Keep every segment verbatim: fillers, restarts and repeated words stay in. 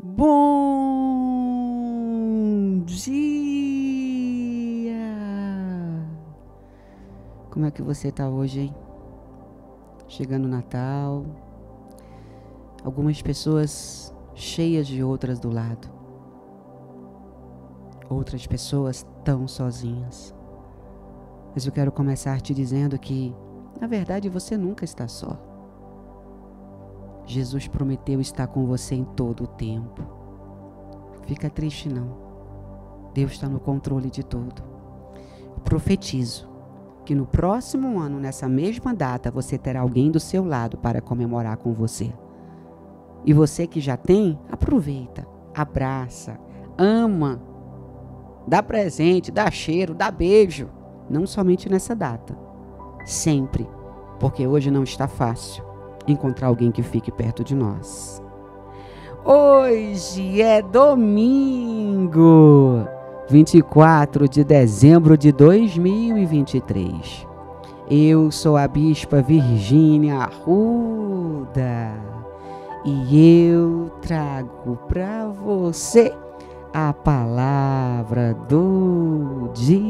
Bom dia! Como é que você está hoje, hein? Chegando o Natal, algumas pessoas cheias de outras do lado, outras pessoas tão sozinhas. Mas eu quero começar te dizendo que, na verdade, você nunca está só. Jesus prometeu estar com você em todo o tempo. Fica triste não. Deus está no controle de tudo. Eu profetizo que no próximo ano, nessa mesma data, você terá alguém do seu lado para comemorar com você. E você que já tem, aproveita, abraça, ama, dá presente, dá cheiro, dá beijo. Não somente nessa data, sempre, porque hoje não está fácil encontrar alguém que fique perto de nós. Hoje é domingo, vinte e quatro de dezembro de dois mil e vinte e três. Eu sou a Bispa Virgínia Arruda e eu trago para você a palavra do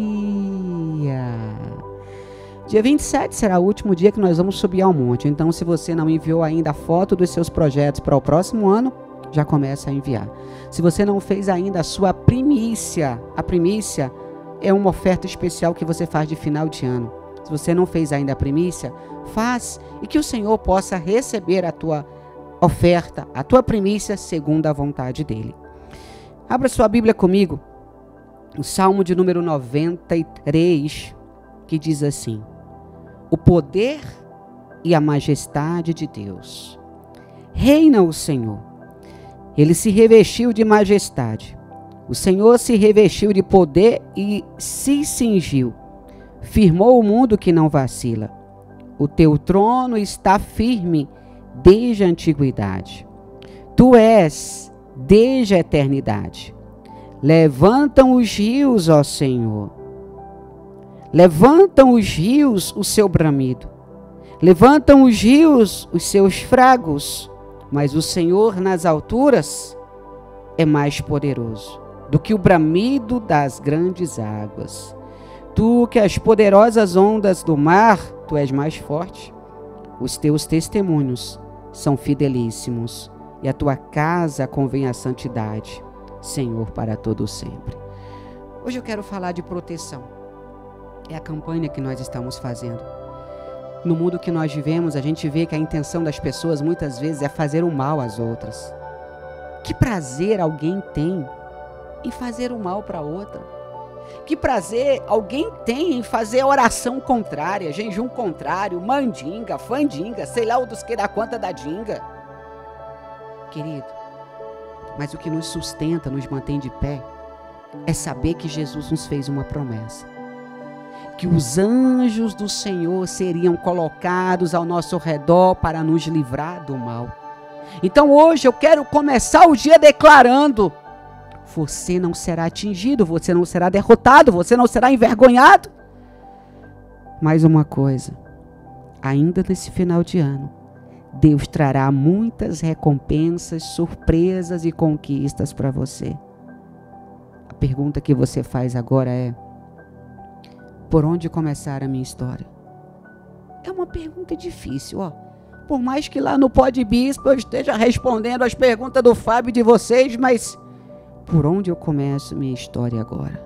dia. Dia vinte e sete será o último dia que nós vamos subir ao monte. Então, se você não enviou ainda a foto dos seus projetos para o próximo ano, já começa a enviar. Se você não fez ainda a sua primícia, a primícia é uma oferta especial que você faz de final de ano. Se você não fez ainda a primícia, faz e que o Senhor possa receber a tua oferta, a tua primícia, segundo a vontade dEle. Abra sua Bíblia comigo, o Salmo de número noventa e três, que diz assim: o poder e a majestade de Deus. Reina o Senhor. Ele se revestiu de majestade. O Senhor se revestiu de poder e se cingiu. Firmou o mundo que não vacila. O teu trono está firme desde a antiguidade. Tu és desde a eternidade. Levantam os rios, ó Senhor. Levantam os rios o seu bramido. Levantam os rios os seus fragos. Mas o Senhor nas alturas é mais poderoso do que o bramido das grandes águas. Tu que as poderosas ondas do mar, tu és mais forte. Os teus testemunhos são fidelíssimos e a tua casa convém a santidade, Senhor, para todo sempre. Hoje eu quero falar de proteção. É a campanha que nós estamos fazendo. No mundo que nós vivemos, a gente vê que a intenção das pessoas muitas vezes é fazer o mal às outras. Que prazer alguém tem em fazer o mal para outra? Que prazer alguém tem em fazer oração contrária, jejum contrário, mandinga, fandinga, sei lá o dos que dá conta da dinga? Querido, mas o que nos sustenta, nos mantém de pé, é saber que Jesus nos fez uma promessa. Que os anjos do Senhor seriam colocados ao nosso redor para nos livrar do mal. Então hoje eu quero começar o dia declarando: você não será atingido, você não será derrotado, você não será envergonhado. Mais uma coisa, ainda nesse final de ano, Deus trará muitas recompensas, surpresas e conquistas para você. A pergunta que você faz agora é: por onde começar a minha história? É uma pergunta difícil, ó. Por mais que lá no Pod Bispo eu esteja respondendo as perguntas do Fábio e de vocês, mas por onde eu começo minha história agora?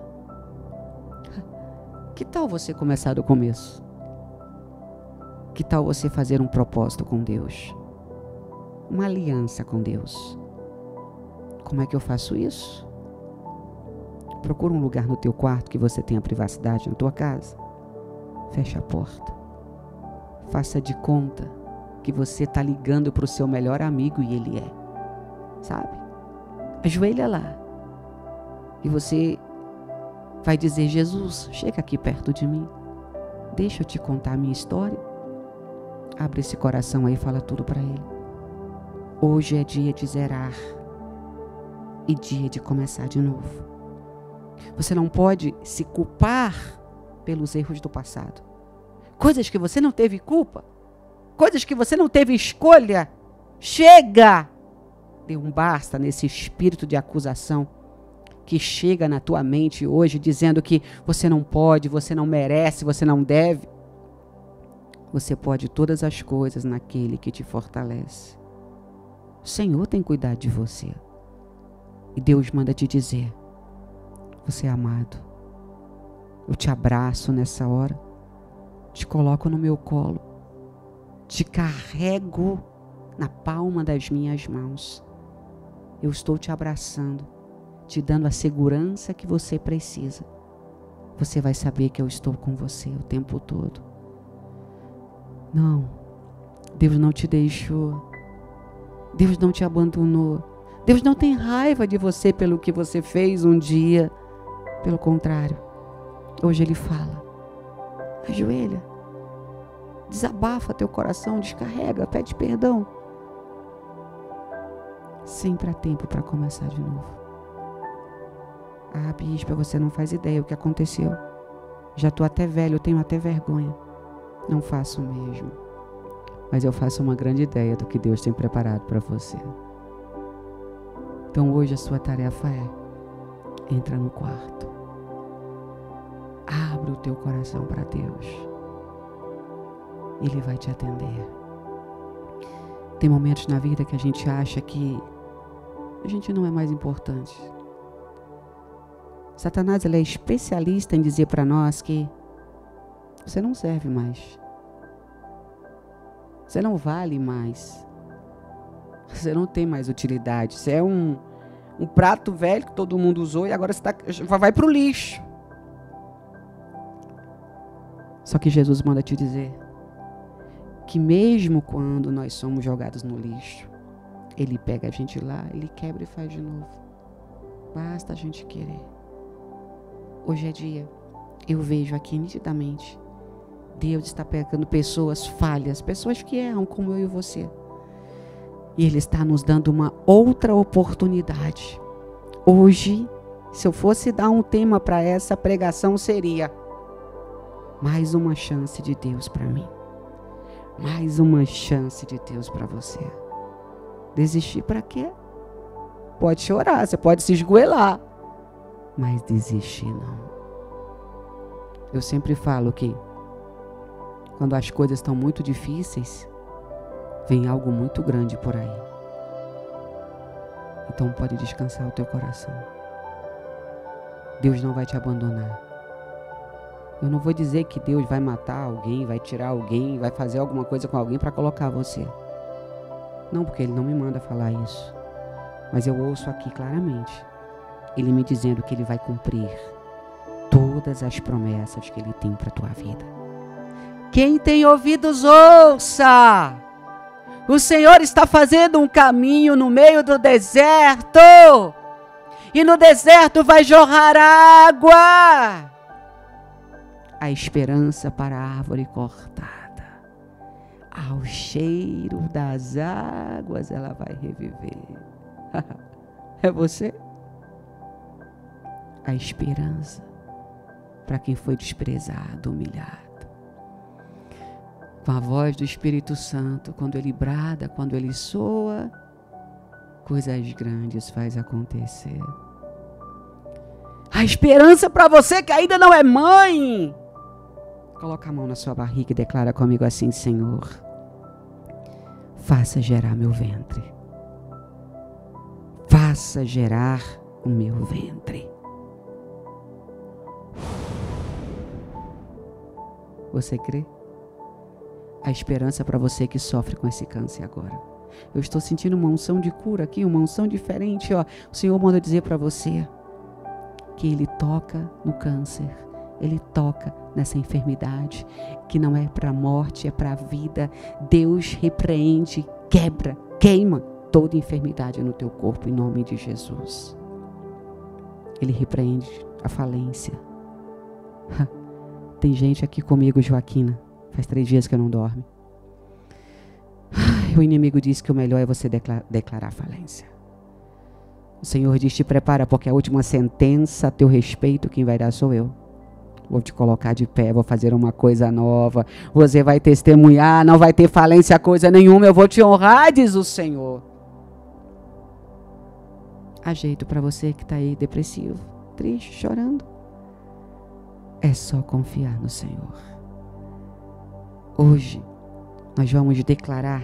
Que tal você começar do começo? Que tal você fazer um propósito com Deus? Uma aliança com Deus? Como é que eu faço isso? Procura um lugar no teu quarto que você tenha privacidade na tua casa. Fecha a porta. Faça de conta que você está ligando para o seu melhor amigo e ele é. Sabe? Ajoelha lá. E você vai dizer: Jesus, chega aqui perto de mim. Deixa eu te contar a minha história. Abre esse coração aí e fala tudo para ele. Hoje é dia de zerar. E dia de começar de novo. Você não pode se culpar pelos erros do passado. Coisas que você não teve culpa. Coisas que você não teve escolha. Chega! dê um basta nesse espírito de acusação que chega na tua mente hoje dizendo que você não pode, você não merece, você não deve. Você pode todas as coisas naquele que te fortalece. O Senhor tem cuidado de você. E Deus manda te dizer: você é amado. Eu te abraço nessa hora. Te coloco no meu colo. Te carrego na palma das minhas mãos. Eu estou te abraçando, te dando a segurança que você precisa. Você vai saber que eu estou com você o tempo todo. Não, Deus não te deixou. Deus não te abandonou. Deus não tem raiva de você pelo que você fez um dia. Pelo contrário, hoje Ele fala: ajoelha, desabafa teu coração, descarrega, pede perdão. Sempre há tempo para começar de novo. Ah, bispa, você não faz ideia o que aconteceu. Já estou até velho, eu tenho até vergonha. Não faço mesmo. Mas eu faço uma grande ideia do que Deus tem preparado para você. Então hoje a sua tarefa é: entra no quarto. Abre o teu coração para Deus. Ele vai te atender. Tem momentos na vida que a gente acha que a gente não é mais importante. Satanás, ele é especialista em dizer para nós que você não serve mais. Você não vale mais. Você não tem mais utilidade. Você é um, um prato velho que todo mundo usou e agora você tá, vai para o lixo. Só que Jesus manda te dizer que mesmo quando nós somos jogados no lixo, Ele pega a gente lá, Ele quebra e faz de novo. Basta a gente querer. Hoje é dia, eu vejo aqui nitidamente, Deus está pegando pessoas falhas, pessoas que erram como eu e você. E Ele está nos dando uma outra oportunidade. Hoje, se eu fosse dar um tema para essa pregação, seria: mais uma chance de Deus para mim. Mais uma chance de Deus para você. Desistir para quê? Pode chorar, você pode se esgoelar. Mas desistir não. Eu sempre falo que quando as coisas estão muito difíceis, vem algo muito grande por aí. Então pode descansar o teu coração. Deus não vai te abandonar. Eu não vou dizer que Deus vai matar alguém, vai tirar alguém, vai fazer alguma coisa com alguém para colocar você. Não, porque Ele não me manda falar isso. Mas eu ouço aqui claramente Ele me dizendo que Ele vai cumprir todas as promessas que Ele tem para a tua vida. Quem tem ouvidos, ouça! O Senhor está fazendo um caminho no meio do deserto. E no deserto vai jorrar água. A esperança para a árvore cortada. Ao cheiro das águas ela vai reviver. É você? A esperança para quem foi desprezado, humilhado. Com a voz do Espírito Santo, quando Ele brada, quando Ele soa, coisas grandes faz acontecer. A esperança para você que ainda não é mãe. Coloca a mão na sua barriga e declara comigo assim: Senhor, faça gerar meu ventre. Faça gerar o meu ventre. Você crê? A esperança para você que sofre com esse câncer agora. Eu estou sentindo uma unção de cura aqui, uma unção diferente. Ó. O Senhor manda dizer para você que Ele toca no câncer. Ele toca nessa enfermidade, que não é para a morte, é para a vida. Deus repreende, quebra, queima toda enfermidade no teu corpo, em nome de Jesus. Ele repreende a falência. Tem gente aqui comigo, Joaquina, faz três dias que eu não dorme. O inimigo diz que o melhor é você declarar, declarar falência. O Senhor diz: te prepara, porque a última sentença a teu respeito, quem vai dar sou eu. Vou te colocar de pé, vou fazer uma coisa nova. Você vai testemunhar, não vai ter falência coisa nenhuma. Eu vou te honrar, diz o Senhor. há jeito para você que está aí depressivo, triste, chorando. É só confiar no Senhor. Hoje nós vamos declarar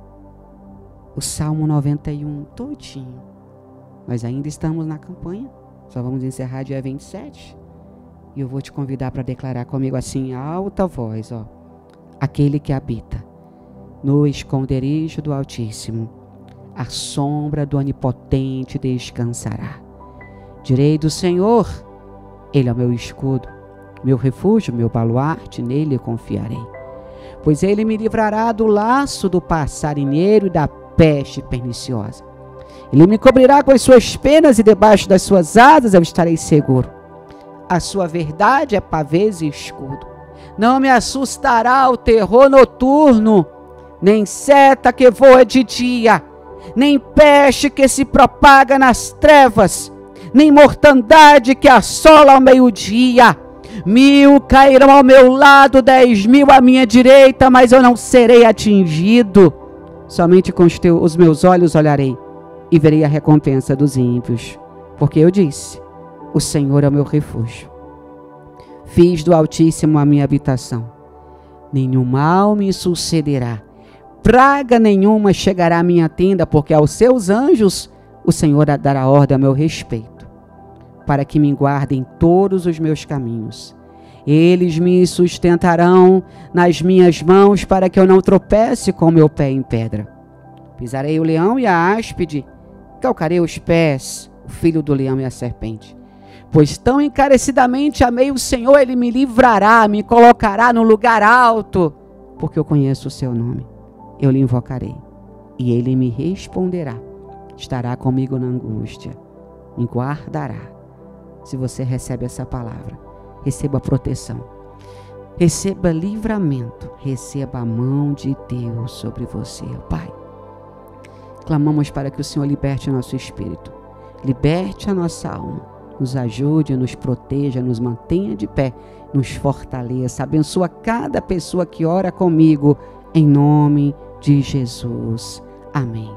o Salmo noventa e um todinho. Nós ainda estamos na campanha, só vamos encerrar dia vinte e sete. E eu vou te convidar para declarar comigo assim, em alta voz, ó. Aquele que habita no esconderijo do Altíssimo, a sombra do Onipotente descansará. Direi do Senhor, Ele é o meu escudo, meu refúgio, meu baluarte, nele confiarei. Pois Ele me livrará do laço do passarinheiro e da peste perniciosa. Ele me cobrirá com as suas penas e debaixo das suas asas eu estarei seguro. A sua verdade é pavês e escudo. Não me assustará o terror noturno, nem seta que voa de dia, nem peste que se propaga nas trevas, nem mortandade que assola ao meio-dia. Mil cairão ao meu lado, dez mil à minha direita, mas eu não serei atingido. Somente com os, teus, os meus olhos olharei e verei a recompensa dos ímpios. Porque eu disse, o Senhor é o meu refúgio. Fiz do Altíssimo a minha habitação. Nenhum mal me sucederá. Praga nenhuma chegará à minha tenda, porque aos seus anjos o Senhor dará ordem a meu respeito, para que me guardem todos os meus caminhos. Eles me sustentarão nas minhas mãos, para que eu não tropece com meu pé em pedra. Pisarei o leão e a áspide, calcarei os pés, o filho do leão e a serpente. Pois tão encarecidamente amei o Senhor, Ele me livrará, me colocará no lugar alto, porque eu conheço o seu nome. Eu lhe invocarei, e Ele me responderá. Estará comigo na angústia, me guardará. Se você recebe essa palavra, receba proteção, receba livramento, receba a mão de Deus sobre você, Pai. Clamamos para que o Senhor liberte o nosso espírito, liberte a nossa alma, nos ajude, nos proteja, nos mantenha de pé, nos fortaleça, abençoa cada pessoa que ora comigo, em nome de Jesus. Amém.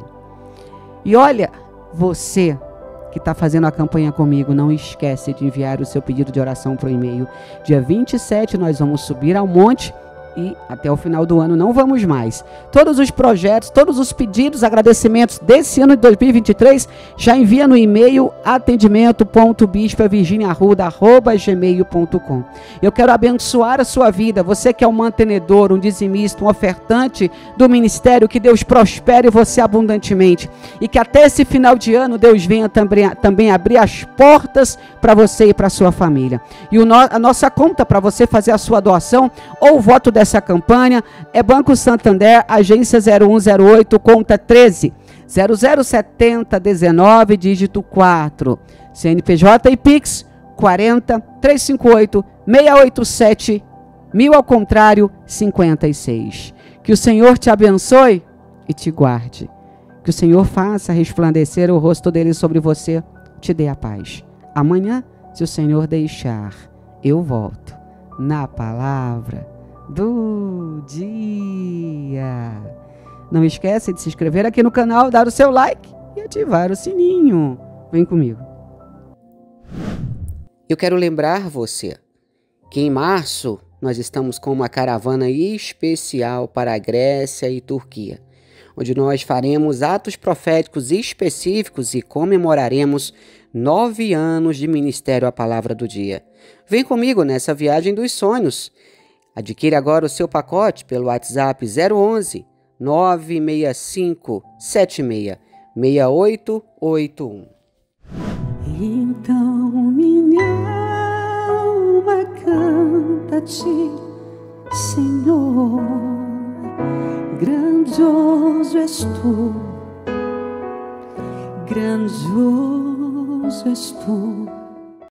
E olha, você que está fazendo a campanha comigo, não esquece de enviar o seu pedido de oração para o e-mail. Dia vinte e sete nós vamos subir ao monte e até o final do ano não vamos mais. Todos os projetos, todos os pedidos, agradecimentos desse ano de dois mil e vinte e três, já envia no e-mail atendimento ponto bispa virginia arruda arroba gmail ponto com. Eu quero abençoar a sua vida, você que é um mantenedor, um dizimista, um ofertante do ministério, que Deus prospere você abundantemente e que até esse final de ano Deus venha também, também abrir as portas para você e para sua família. E o no, a nossa conta para você fazer a sua doação ou o voto dessa campanha é Banco Santander, agência zero um zero oito, conta treze, zero zero setenta dezenove, dígito quatro, C N P J e Pix quarenta, trezentos e cinquenta e oito, seiscentos e oitenta e sete, mil ao contrário, cinquenta e seis. Que o Senhor te abençoe e te guarde. Que o Senhor faça resplandecer o rosto dele sobre você, te dê a paz. Amanhã, se o Senhor deixar, eu volto na palavra do dia. Não esquece de se inscrever aqui no canal, dar o seu like e ativar o sininho. Vem comigo. Eu quero lembrar você que em março nós estamos com uma caravana especial para a Grécia e Turquia, onde nós faremos atos proféticos específicos e comemoraremos nove anos de ministério à Palavra do Dia. Vem comigo nessa viagem dos sonhos. Adquire agora o seu pacote pelo WhatsApp zero onze, nove seis cinco, sete seis, seis oito oito um. Então minha alma canta-te, Senhor, grandioso és tu, grandioso és tu.